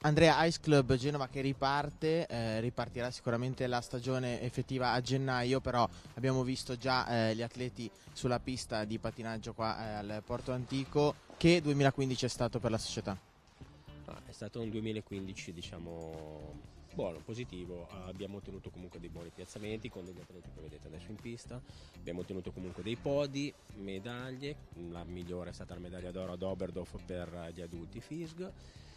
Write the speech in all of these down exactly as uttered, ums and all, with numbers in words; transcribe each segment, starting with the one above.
Andrea, Ice Club Genova che riparte, eh, ripartirà sicuramente la stagione effettiva a gennaio, però abbiamo visto già eh, gli atleti sulla pista di patinaggio qua eh, al Porto Antico. Che duemilaquindici è stato per la società? Ah, è stato un duemilaquindici, diciamo, buono, positivo. Abbiamo ottenuto comunque dei buoni piazzamenti con degli atleti che vedete adesso in pista. Abbiamo ottenuto comunque dei podi, medaglie. La migliore è stata la medaglia d'oro ad Oberdorf per gli adulti F I S G.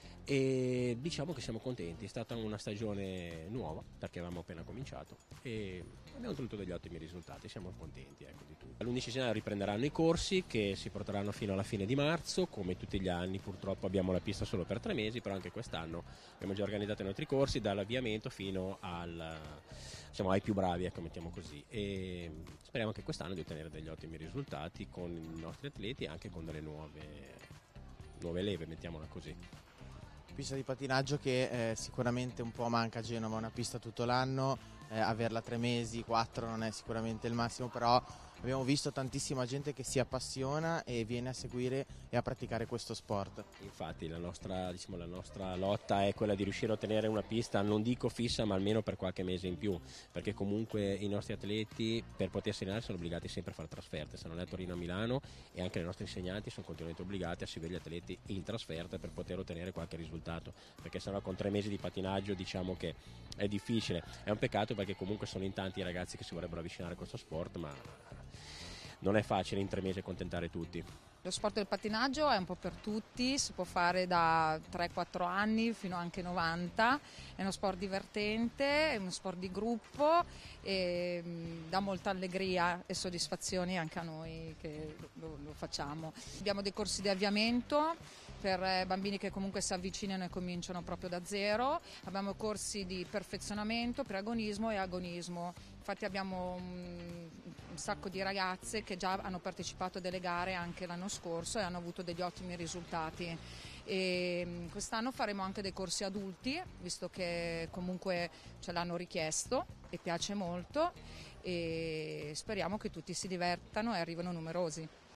E diciamo che siamo contenti, è stata una stagione nuova perché avevamo appena cominciato e abbiamo ottenuto degli ottimi risultati, siamo contenti, ecco, di tutto. All'undici gennaio riprenderanno i corsi che si porteranno fino alla fine di marzo, come tutti gli anni. Purtroppo abbiamo la pista solo per tre mesi, però anche quest'anno abbiamo già organizzato i nostri corsi dall'avviamento fino al, diciamo, ai più bravi, ecco, mettiamo così, e speriamo anche quest'anno di ottenere degli ottimi risultati con i nostri atleti e anche con delle nuove, nuove leve, mettiamola così. Pista di patinaggio che eh, sicuramente un po' manca a Genova, una pista tutto l'anno, eh, averla tre mesi, quattro non è sicuramente il massimo, però abbiamo visto tantissima gente che si appassiona e viene a seguire e a praticare questo sport. Infatti la nostra, diciamo, la nostra lotta è quella di riuscire a ottenere una pista, non dico fissa, ma almeno per qualche mese in più, perché comunque i nostri atleti per potersi allenare sono obbligati sempre a fare trasferte, se non è a Torino a Milano, e anche i nostri insegnanti sono continuamente obbligati a seguire gli atleti in trasferta per poter ottenere qualche risultato, perché sennò con tre mesi di patinaggio diciamo che è difficile. È un peccato perché comunque sono in tanti i ragazzi che si vorrebbero avvicinare a questo sport, ma non è facile in tre mesi accontentare tutti. Lo sport del pattinaggio è un po' per tutti, si può fare da tre quattro anni fino anche novanta, è uno sport divertente, è uno sport di gruppo e mh, dà molta allegria e soddisfazioni anche a noi che lo, lo facciamo. Abbiamo dei corsi di avviamento per eh, bambini che comunque si avvicinano e cominciano proprio da zero, abbiamo corsi di perfezionamento, preagonismo e agonismo. Infatti abbiamo un, un sacco di ragazze che già hanno partecipato a delle gare anche l'anno scorso e hanno avuto degli ottimi risultati. E quest'anno faremo anche dei corsi adulti, visto che comunque ce l'hanno richiesto e piace molto, e speriamo che tutti si divertano e arrivino numerosi.